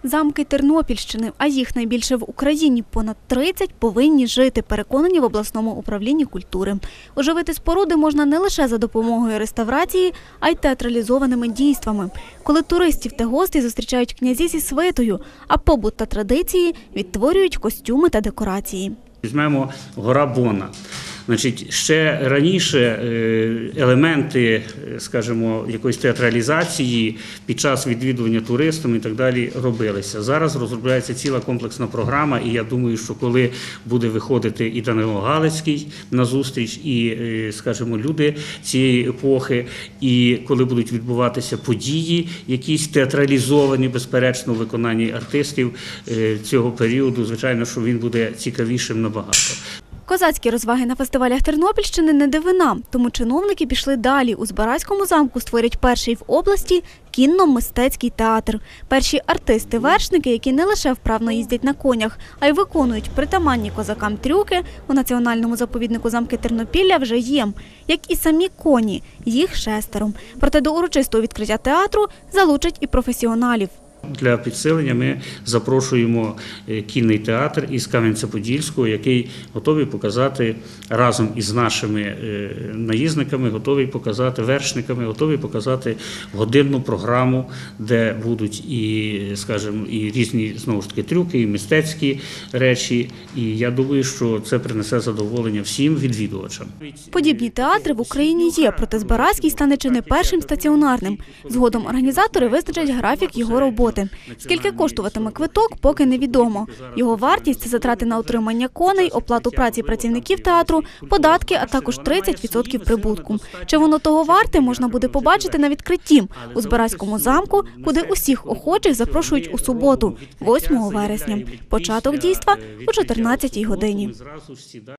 Замки Тернопільщини, а їх найбільше в Україні, понад 30, повинні жити, переконані в обласному управлінні культури. Оживити споруди можна не лише за допомогою реставрації, а й театралізованими дійствами. Коли туристів та гостей зустрічають князі зі свитою, а побут та традиції відтворюють костюми та декорації. Візьмемо гора Бона. Ще раніше елементи, скажімо, якоїсь театралізації під час відвідування туристами і так далі робилися. Зараз розробляється ціла комплексна програма, і я думаю, що коли буде виходити і Данило Галицький на зустріч, і, скажімо, люди цієї епохи, і коли будуть відбуватися події, якісь театралізовані, безперечно, у виконанні артистів цього періоду, звичайно, що він буде цікавішим набагато. Козацькі розваги на фестивалях Тернопільщини не дивина, тому чиновники пішли далі. У Збаразькому замку створять перший в області кінно-мистецький театр. Перші артисти-вершники, які не лише вправно їздять на конях, а й виконують притаманні козакам трюки, у національному заповіднику замки Тернопілля вже є. Як і самі коні, їх 6. Проте до урочистого відкриття театру залучать і професіоналів. Для підсилення ми запрошуємо кінний театр із Кам'янця-Подільського, який готовий показати разом із нашими наїзниками, готовий показати вершниками, готовий показати годинну програму, де будуть і, скажімо, і різні, знову ж таки, трюки, і мистецькі речі. І я думаю, що це принесе задоволення всім відвідувачам. Подібні театри в Україні є, проте Збаразький стане чи не першим стаціонарним. Згодом організатори визначать графік його роботи. Скільки коштуватиме квиток, поки невідомо. Його вартість – це затрати на утримання коней, оплату праці працівників театру, податки, а також 30% прибутку. Чи воно того варте, можна буде побачити на відкритті у Збаразькому замку, куди усіх охочих запрошують у суботу, 8 вересня. Початок дійства – о 14-й годині.